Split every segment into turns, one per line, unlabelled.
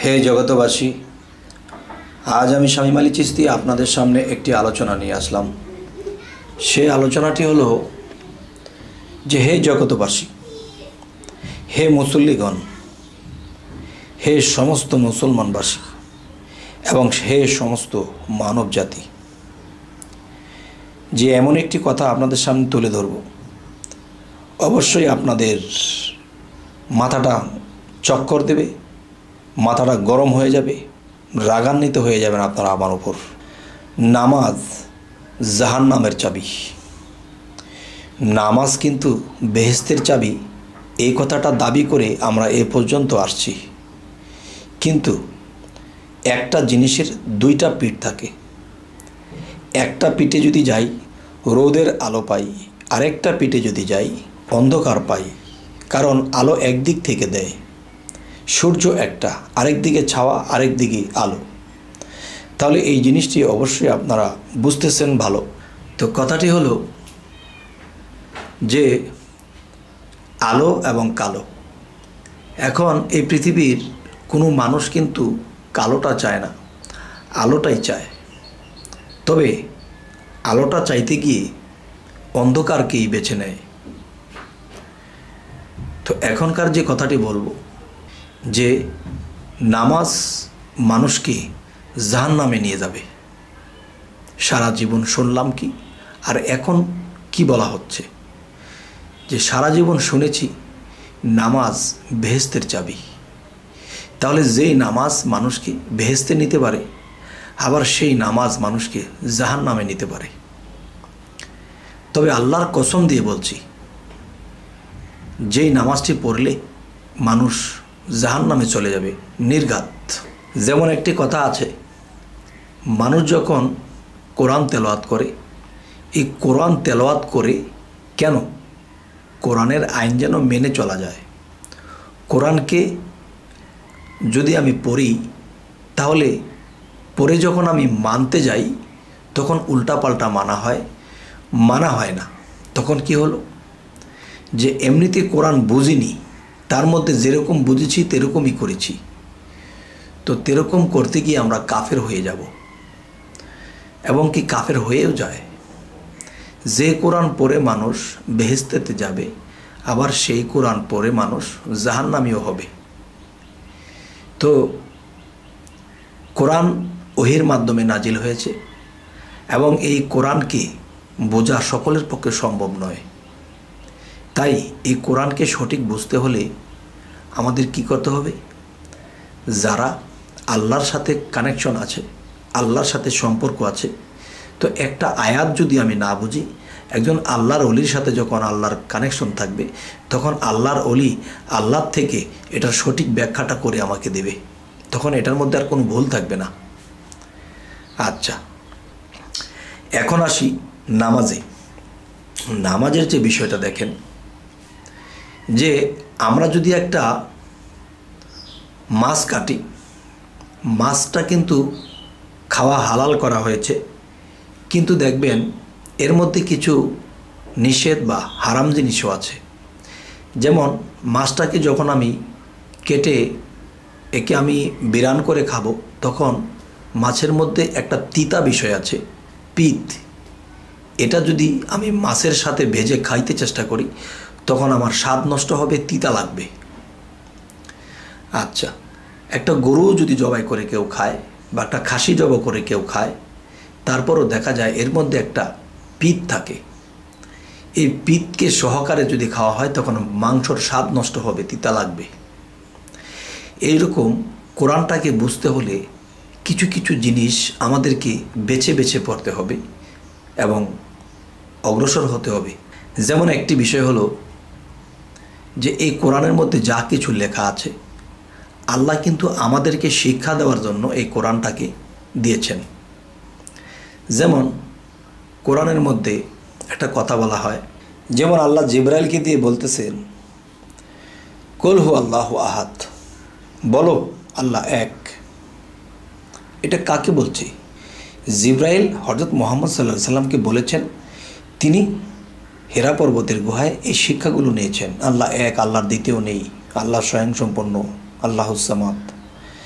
হে জগতবাসী, আজ আমি শামীম আলী চিশতি আপনাদের সামনে একটি আলোচনা নিয়ে আসলাম। সেই আলোচনাটি হলো যে হে জগতবাসী, হে মুসল্লিগণ, হে সমস্ত মুসলমানবাসী এবং হে সমস্ত মানব জাতি, যে এমন একটি কথা আপনাদের সামনে তুলে ধরব, অবশ্যই আপনাদের মাথাটা চক্কর দেবে, মাথাটা গরম হয়ে যাবে, রাগান্বিত হয়ে যাবেন আপনারা আমার উপর। নামাজ জাহান্নামের চাবি। নামাজ কিন্তু বেহেশতের চাবি, এই কথাটা দাবি করে আমরা এ পর্যন্ত আসছি। কিন্তু একটা জিনিসের দুইটা পিঠ থাকে। একটা পিঠে যদি যাই রোদের আলো পাই, আরেকটা পিঠে যদি যাই অন্ধকার পাই। কারণ আলো একদিক থেকে দেয়, সূর্য একটা, আরেক দিকে ছাওয়া, আরেক দিকে আলো। তাহলে এই জিনিসটি অবশ্যই আপনারা বুঝতেছেন ভালো। তো কথাটি হলো যে আলো এবং কালো। এখন এই পৃথিবীর কোনো মানুষ কিন্তু কালোটা চায় না, আলোটাই চায়। তবে আলোটা চাইতে গিয়ে অন্ধকারকেই বেছে নেয়। তো এখনকার যে কথাটি বলবো, যে নামাজ মানুষকে জাহান্নামে নিয়ে যাবে। সারা জীবন শুনলাম কি, আর এখন কি বলা হচ্ছে, যে সারা জীবন শুনেছি নামাজ বেহেশতের চাবি। তাহলে যেই নামাজ মানুষকে বেহেশতে নিতে পারে, আবার সেই নামাজ মানুষকে জাহান্নামে নিতে পারে। তবে আল্লাহর কসম দিয়ে বলছি, যেই নামাজটি পড়লে মানুষ জাহান্নামে চলে যাবে নির্ঘাত। যেমন একটি কথা আছে, মানুষ যখন কোরআন তেলাওয়াত করে, এই কোরআন তেলাওয়াত করে কেন? কোরআনের আইন যেন মেনে চলা যায়। কোরআনকে যদি আমি পড়ি, তাহলে পড়ে যখন আমি মানতে যাই তখন উল্টাপাল্টা মানা হয় না। তখন কি হলো, যে এমনিতে কোরআন বুঝিনি, তার মধ্যে যেরকম বুঝেছি তেরকমই করেছি। তো তেরকম করতে গিয়ে আমরা কাফের হয়ে যাব, এবং কি কাফের হয়েও যায়। যে কোরআন পড়ে মানুষ বেহেশতেতে যাবে, আবার সেই কোরআন পড়ে মানুষ জাহান্নামীও হবে। তো কোরআন ওহির মাধ্যমে নাজিল হয়েছে, এবং এই কোরআনকে বোঝা সকলের পক্ষে সম্ভব নয়। তাই এই কোরআনকে সঠিক বুঝতে হলে আমাদের কি করতে হবে? যারা আল্লাহর সাথে কানেকশন আছে, আল্লাহর সাথে সম্পর্ক আছে, তো একটা আয়াত যদি আমি না বুঝি, একজন আল্লাহর অলির সাথে যখন আল্লাহর কানেকশন থাকবে, তখন আল্লাহর অলি আল্লাহর থেকে এটার সঠিক ব্যাখ্যাটা করে আমাকে দেবে। তখন এটার মধ্যে আর কোনো ভুল থাকবে না। আচ্ছা, এখন আসি নামাজে। নামাজের যে বিষয়টা দেখেন, যে আমরা যদি একটা মাছ কাটি, মাছটা কিন্তু খাওয়া হালাল করা হয়েছে, কিন্তু দেখবেন এর মধ্যে কিছু নিষেধ বা হারাম জিনিসও আছে। যেমন মাছটাকে যখন আমি কেটে একে আমি বিরান করে খাবো, তখন মাছের মধ্যে একটা তিতা বিষয় আছে, পিত। এটা যদি আমি মাছের সাথে ভেজে খাইতে চেষ্টা করি, তখন আমার স্বাদ নষ্ট হবে, তিতা লাগবে। আচ্ছা, একটা গরু যদি জবাই করে কেউ খায়, বা একটা খাসি জবাই করে কেউ খায়, তারপরও দেখা যায় এর মধ্যে একটা পিত থাকে। এই পিতকে সহকারে যদি খাওয়া হয়, তখন মাংসর স্বাদ নষ্ট হবে, তিতা লাগবে। এইরকম কোরআনটাকে বুঝতে হলে কিছু কিছু জিনিস আমাদেরকে বেছে বেছে পড়তে হবে এবং অগ্রসর হতে হবে। যেমন একটি বিষয় হলো, যে এই কোরআনের মধ্যে যা কিছু লেখা আছে, আল্লাহ কিন্তু আমাদেরকে শিক্ষা দেওয়ার জন্য এই কোরআনটাকে দিয়েছেন। যেমন কোরআনের মধ্যে একটা কথা বলা হয়, যেমন আল্লাহ জিবরাইলকে দিয়ে বলতেছেন, কুল হু আল্লাহু আহাদ, বলো আল্লাহ এক। এটা কাকে বলছে? জিবরাইল হযরত মুহাম্মদ সাল্লাল্লাহু আলাইহি সাল্লামকে বলেছেন। তিনি হেরা পর্বতের গুহায় এই শিক্ষাগুলো নিয়েছেন। আল্লাহ এক, আল্লাহর দ্বিতীয় নেই, আল্লাহ স্বয়ংসম্পন্ন, আল্লাহুস সামাদ।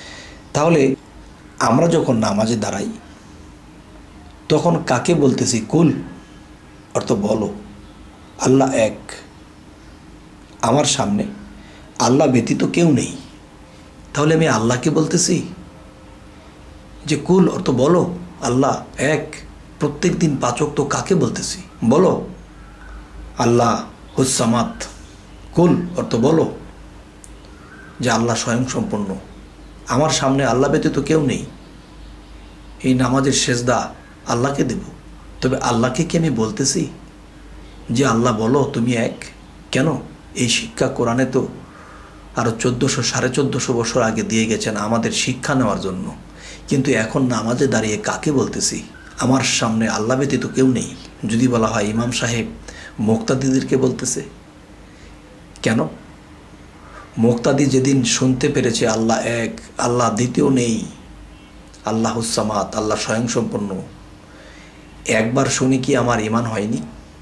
তাহলে আমরা যখন নামাজে দাঁড়াই তখন কাকে বলতেছি? কুল অর্থ বলো, আল্লাহ এক, আমার সামনে আল্লাহ ব্যতীত কেউ নেই। তাহলে আমি আল্লাহকে বলতেছি যে কুল অর্থ বলো, আল্লাহ এক। প্রত্যেক দিন 5 ওয়াক্ত কাকে বলতেছি? বলো আল্লাহ হুস-সামাদ। কুল অর্থ বলো যে আল্লাহ স্বয়ংসম্পূর্ণ, আমার সামনে আল্লাহ ব্যতীত কেউ নেই। এই নামাজের সেজদা আল্লাহকে দেব। তবে আল্লাহকে কি আমি বলতেছি যে আল্লাহ বলো তুমি এক? কেন? এই শিক্ষা কোরআনে তো আরও 1400-1450 বছর আগে দিয়ে গেছেন আমাদের শিক্ষা নেওয়ার জন্য। কিন্তু এখন নামাজে দাঁড়িয়ে কাকে বলতেছি? আমার সামনে আল্লাহ ব্যতীত কেউ নেই। যদি বলা হয় ইমাম সাহেব মুক্তাদিদেরকে বলতেছে। কেন? মুক্তাদি যেদিন শুনতে পেরেছে আল্লাহ এক, আল্লাহ দ্বিতীয় নেই, আল্লাহ হুস-সামাদ, আল্লাহ স্বয়ংসম্পন্ন, একবার শুনি কি আমার ঈমান হয়নি?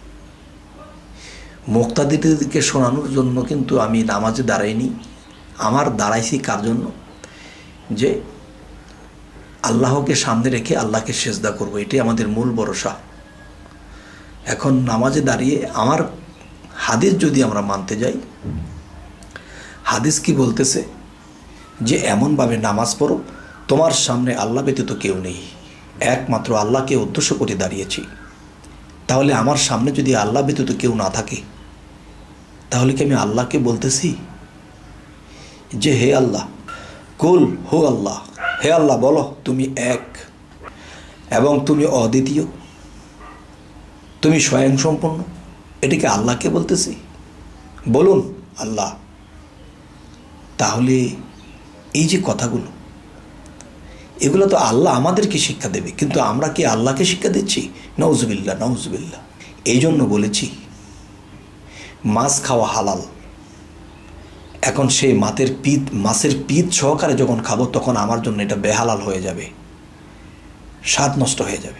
মুক্তাদিদেরকে শোনানোর জন্য কিন্তু আমি নামাজে দাঁড়াইনি। আমার দাঁড়াইছি কার জন্য? যে আল্লাহকে সামনে রেখে আল্লাহকে সেজদা করব, এটাই আমাদের মূল ভরসা। এখন নামাজে দাঁড়িয়ে আমার হাদিস যদি আমরা মানতে যাই, হাদিস কি বলতেছে? যে এমনভাবে নামাজ পড়ো তোমার সামনে আল্লাহ ব্যতীত কেউ নেই, একমাত্র আল্লাহকে উদ্দেশ্য করে দাঁড়িয়েছি। তাহলে আমার সামনে যদি আল্লাহ ব্যতীত কেউ না থাকে, তাহলে কি আমি আল্লাহকে বলতেছি যে হে আল্লাহ, কুল হো আল্লাহ, হে আল্লাহ বলো তুমি এক এবং তুমি অদ্বিতীয়, তুমি স্বয়ংসম্পন্ন? এটিকে আল্লাহকে বলতেছি? বলুন আল্লাহ। তাহলে এই যে কথাগুলো, এগুলো তো আল্লাহ আমাদেরকে শিক্ষা দেবে, কিন্তু আমরা কি আল্লাহকে শিক্ষা দিচ্ছি? নাউজুবিল্লাহ, নাউজুবিল্লাহ। এই জন্য বলেছি মাছ খাওয়া হালাল। এখন সেই মাছের পিঠ সহকারে যখন খাবো তখন আমার জন্য এটা বেহালাল হয়ে যাবে, স্বাদ নষ্ট হয়ে যাবে।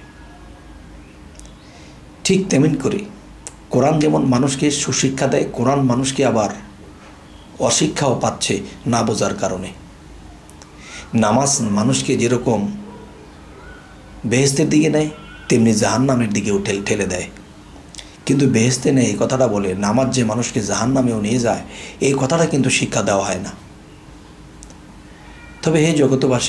ঠিক তেমন করে কোরআন যেমন মানুষকে সুশিক্ষা দেয়, কোরআন মানুষকে আবার অশিক্ষাও পাচ্ছে না বোঝার কারণে। নামাজ মানুষকে যেরকম বেহেশতের দিকে নেয়, তেমনি জাহান্নামের দিকেও ঠেলে দেয়। কিন্তু বেহেশতে নেই এই কথাটা বলে নামাজ যে মানুষকে জাহান্নামেও নিয়ে যায়, এই কথাটা কিন্তু শিক্ষা দেওয়া হয় না। তবে হে জগতবাসী,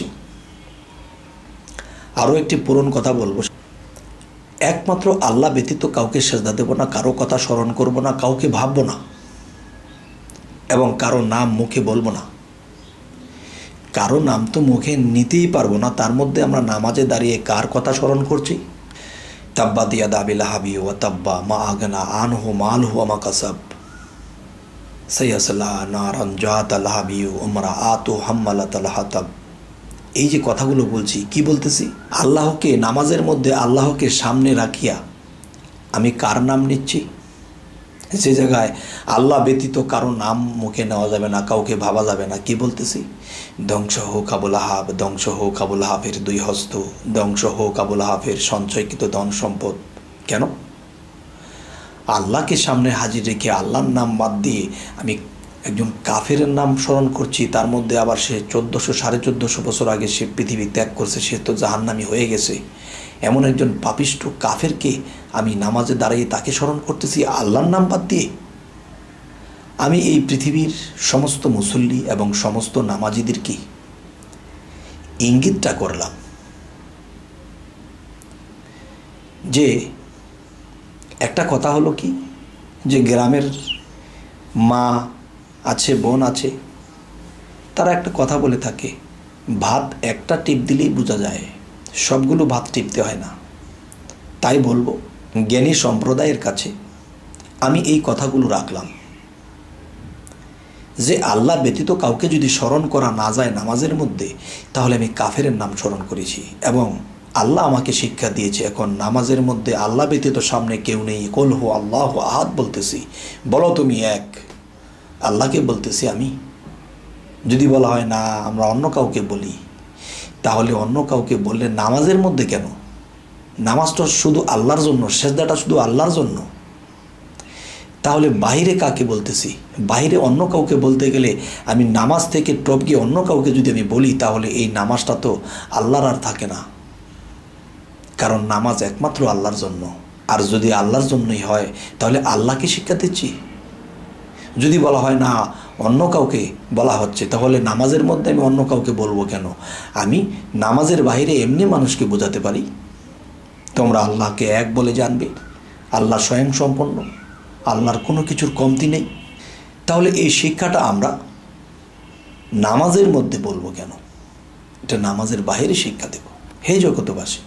আরও একটি পুরনো কথা বলবো। একমাত্র আল্লাহ ব্যতীত কাউকে সেজদা দেব না, কারো কথা স্মরণ করব না, কাউকে ভাববো না এবং কারো নাম মুখে বলবো না। কারো নাম তো মুখে নিতেই পারবো না, তার মধ্যে আমরা নামাজে দাঁড়িয়ে কার কথা স্মরণ করছি? তাব্বাত ইয়াদা আবি লাহাবি ওয়া তাব্বা মা আগনা আনহু মালহু ওয়া মা কাসাব সায়াসলা নারান জাতা লাহাবি ইমরাআতু হাম্মালাতাল হাতাব। এই যে কথাগুলো বলছি, কি বলতেছি? আল্লাহকে নামাজের মধ্যে আল্লাহকে সামনে রাখিয়া আমি কার নাম নিচ্ছি? যে জায়গায় আল্লাহ ব্যতীত কারো নাম মুখে নেওয়া যাবে না, কাউকে ভাবা যাবে না, কি বলতেছি? ধ্বংস হোক আবুল আহাব, ধ্বংস হোক আবুল আহাবের 2 হস্ত, ধ্বংস হোক আবুল আহাবের সঞ্চয়কৃত ধন সম্পদ। কেন? আল্লাহকে সামনে হাজির রেখে আল্লাহর নাম বাদ দিয়ে আমি একজন কাফেরের নাম স্মরণ করছি। তার মধ্যে আবার সে 1400-1450 বছর আগে সে পৃথিবী ত্যাগ করছে, সে তো জাহান্নামী হয়ে গেছে। এমন একজন পাপিষ্ঠ কাফেরকে আমি নামাজে দাঁড়িয়ে তাকে স্মরণ করতেছি আল্লাহর নাম বাদ দিয়ে। আমি এই পৃথিবীর সমস্ত মুসল্লি এবং সমস্ত নামাজিদেরকে ইঙ্গিতটা করলাম যে একটা কথা হলো কি, যে গ্রামের মা আছে, বোন আছে, তারা একটা কথা বলে থাকে, ভাত একটা টিপ দিলেই বোঝা যায়, সবগুলো ভাত টিপতে হয় না। তাই বলবো জ্ঞানী সম্প্রদায়ের কাছে আমি এই কথাগুলো রাখলাম যে আল্লাহ ব্যতীত কাউকে যদি স্মরণ করা না যায় নামাজের মধ্যে, তাহলে আমি কাফেরের নাম স্মরণ করেছি। এবং আল্লাহ আমাকে শিক্ষা দিয়েছে এখন নামাজের মধ্যে আল্লাহ ব্যতীত সামনে কেউ নেই, কুল হু আল্লাহু আহাদ বলতেছি, বলো তুমি এক, আল্লাহকে বলতেছি আমি। যদি বলা হয় না আমরা অন্য কাউকে বলি, তাহলে অন্য কাউকে বললে নামাজের মধ্যে কেন? নামাজটা শুধু আল্লাহর জন্য, সেজদাটা শুধু আল্লাহর জন্য। তাহলে বাইরে কাকে বলতেছি? বাইরে অন্য কাউকে বলতে গেলে আমি নামাজ থেকে টপকে অন্য কাউকে যদি আমি বলি, তাহলে এই নামাজটা তো আল্লাহর আর থাকে না। কারণ নামাজ একমাত্র আল্লাহর জন্য। আর যদি আল্লাহর জন্যই হয়, তাহলে আল্লাহকে শিক্ষা দিচ্ছি। যদি বলা হয় না অন্য কাউকে বলা হচ্ছে, তাহলে নামাজের মধ্যে আমি অন্য কাউকে বলবো কেন? আমি নামাজের বাইরে এমনি মানুষকে বোঝাতে পারি, তোমরা আল্লাহকে এক বলে জানবে, আল্লাহ স্বয়ং সম্পন্ন, আল্লাহর কোনো কিছুর কমতি নেই। তাহলে এই শিক্ষাটা আমরা নামাজের মধ্যে বলবো কেন? এটা নামাজের বাইরে শিক্ষা দেব। হে জগতবাসী,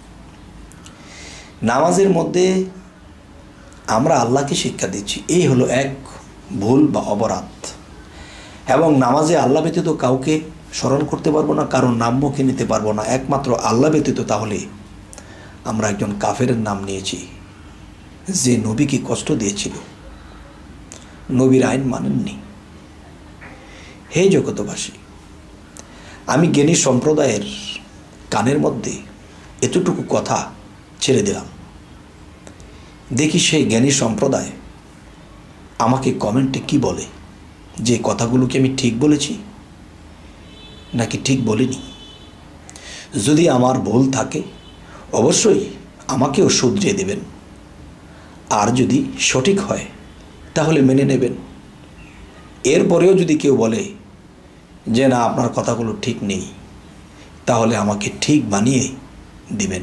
নামাজের মধ্যে আমরা আল্লাহকে শিক্ষা দিচ্ছি, এই হলো এক ভুল বা অপরাধ। এবং নামাজে আল্লাহ ব্যতীত কাউকে স্মরণ করতে পারবো না, কারণ নাম মুখে নিতে পারবো না, একমাত্র আল্লাহ ব্যতীত। তাহলে আমরা একজন কাফেরের নাম নিয়েছি, যে নবীকে কষ্ট দিয়েছিল, নবীর আইন মানেননি। হে জগতবাসী, আমি জ্ঞানী সম্প্রদায়ের কানের মধ্যে এতটুকু কথা ছেড়ে দিলাম, দেখি সেই জ্ঞানী সম্প্রদায় আমাকে কমেন্টে কি বলে, যে কথাগুলোকে আমি ঠিক বলেছি নাকি ঠিক বলিনি। যদি আমার ভুল থাকে অবশ্যই আমাকেও শুধরিয়ে দেবেন, আর যদি সঠিক হয় তাহলে মেনে নেবেন। এরপরেও যদি কেউ বলে যে না আপনার কথাগুলো ঠিক নেই, তাহলে আমাকে ঠিক বানিয়ে দিবেন।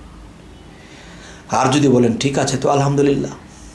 আর যদি বলেন ঠিক আছে তো আলহামদুলিল্লাহ।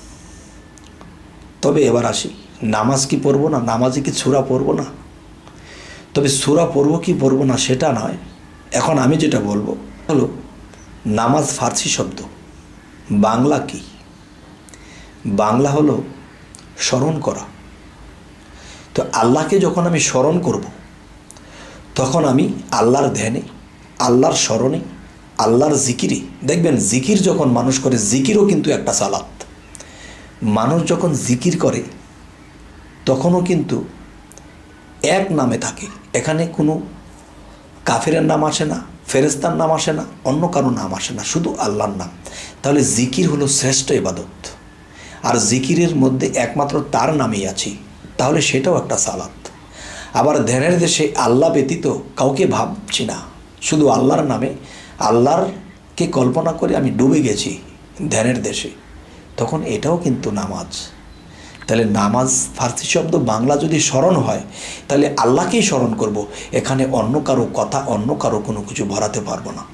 তবে এবার আসি, নামাজ কি পড়বো না? নামাজে কি সূরা পড়বো না? তবে সূরা পড়বো কি পড়বো না সেটা নয়, এখন আমি যেটা বলবো হলো নামাজ ফার্সি শব্দ, বাংলা কি? বাংলা হলো স্মরণ করা। তো আল্লাহকে যখন আমি স্মরণ করব, তখন আমি আল্লাহর ধ্যানে, আল্লাহর স্মরণে, আল্লাহর জিকিরে, দেখবেন জিকির যখন মানুষ করে, জিকিরও কিন্তু একটা সালাত। মানুষ যখন জিকির করে তখনও কিন্তু এক নামে থাকে, এখানে কোনো কাফেরের নাম আসে না, ফেরেশতার নাম আসে না, অন্য কারো নাম আসে না, শুধু আল্লাহর নাম। তাহলে জিকির হলো শ্রেষ্ঠ ইবাদত, আর জিকিরের মধ্যে একমাত্র তার নামেই আছি, তাহলে সেটাও একটা সালাত। আবার ধ্যানের দেশে আল্লাহ ব্যতীত কাউকে ভাবছি না, শুধু আল্লাহর নামে, আল্লাহরকে কল্পনা করে আমি ডুবে গেছি ধ্যানের দেশে, তখন এটাও কিন্তু নামাজ। তাহলে নামাজ ফার্সি শব্দ, বাংলা যদি স্মরণ হয় তাহলে আল্লাহকেই স্মরণ করব, এখানে অন্য কারো কথা, অন্য কারো কোনো কিছু ভরাতে পারবো না।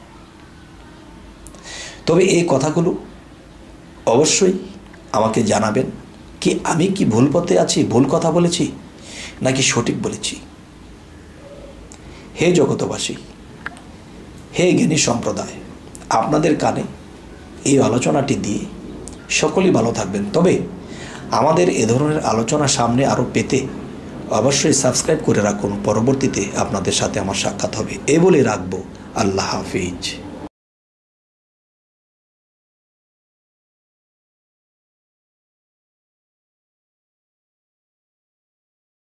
তবে এই কথাগুলো অবশ্যই আমাকে জানাবেন কি আমি কি ভুল পথে আছি, ভুল কথা বলেছি নাকি সঠিক বলেছি। হে জগতবাসী, হে জ্ঞানী সম্প্রদায়, আপনাদের কানে এই আলোচনাটি দিয়ে সকলেই ভালো থাকবেন। তবে আমাদের এ ধরনের আলোচনা সামনে আরও পেতে অবশ্যই সাবস্ক্রাইব করে রাখুন, পরবর্তীতে আপনাদের সাথে আমার সাক্ষাৎ হবে। এ বলে রাখবো, আল্লাহ হাফিজ।